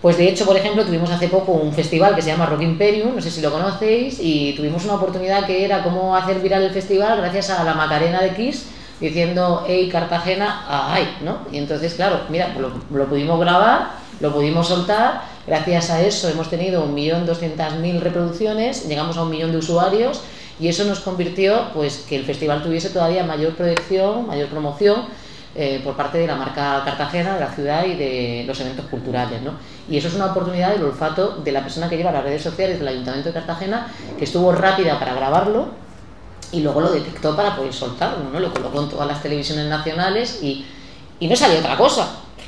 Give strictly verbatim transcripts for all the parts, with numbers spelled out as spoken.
Pues de hecho, por ejemplo, tuvimos hace poco un festival que se llama Rock Imperium, no sé si lo conocéis, y tuvimos una oportunidad que era cómo hacer viral el festival gracias a la Macarena de Kiss diciendo "Hey Cartagena, ay", ¿no? Y entonces, claro, mira, lo, lo pudimos grabar, lo pudimos soltar, gracias a eso hemos tenido un millón doscientas mil reproducciones, llegamos a un millón de usuarios y eso nos convirtió, pues, que el festival tuviese todavía mayor proyección, mayor promoción eh, por parte de la marca Cartagena, de la ciudad y de los eventos culturales, ¿no? Y eso es una oportunidad del olfato de la persona que lleva las redes sociales del Ayuntamiento de Cartagena, que estuvo rápida para grabarlo y luego lo detectó para poder soltarlo, ¿no? Lo colocó en todas las televisiones nacionales y, y no salió otra cosa.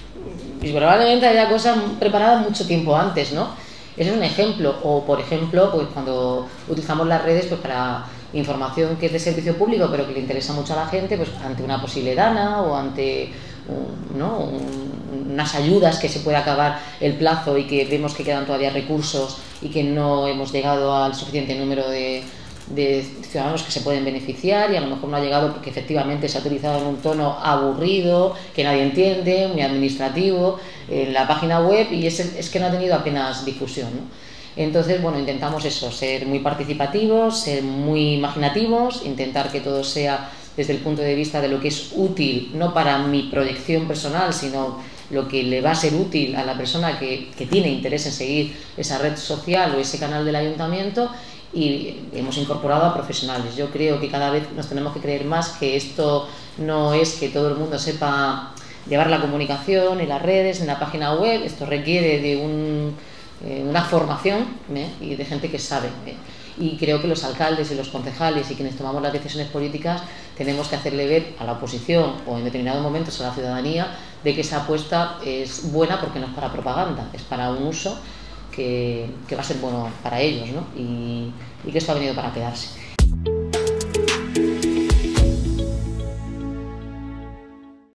Y probablemente haya cosas preparadas mucho tiempo antes, ¿no? Ese es un ejemplo. O, por ejemplo, pues cuando utilizamos las redes pues para información que es de servicio público, pero que le interesa mucho a la gente, pues ante una posible dana o ante un, ¿no? un, unas ayudas que se puede acabar el plazo y que vemos que quedan todavía recursos y que no hemos llegado al suficiente número de de ciudadanos que se pueden beneficiar y a lo mejor no ha llegado porque efectivamente se ha utilizado en un tono aburrido, que nadie entiende, muy administrativo, en la página web y es, es que no ha tenido apenas difusión, ¿no? Entonces, bueno, intentamos eso, ser muy participativos, ser muy imaginativos, intentar que todo sea desde el punto de vista de lo que es útil, no para mi proyección personal, sino lo que le va a ser útil a la persona que, que tiene interés en seguir esa red social o ese canal del ayuntamiento. Y hemos incorporado a profesionales. Yo creo que cada vez nos tenemos que creer más que esto no es que todo el mundo sepa llevar la comunicación en las redes, en la página web. Esto requiere de un, eh, una formación ¿eh? y de gente que sabe. ¿eh? Y creo que los alcaldes y los concejales y quienes tomamos las decisiones políticas tenemos que hacerle ver a la oposición o en determinados momentos a la ciudadanía de que esa apuesta es buena porque no es para propaganda, es para un uso Que, que va a ser bueno para ellos, ¿no? y, y que esto ha venido para quedarse.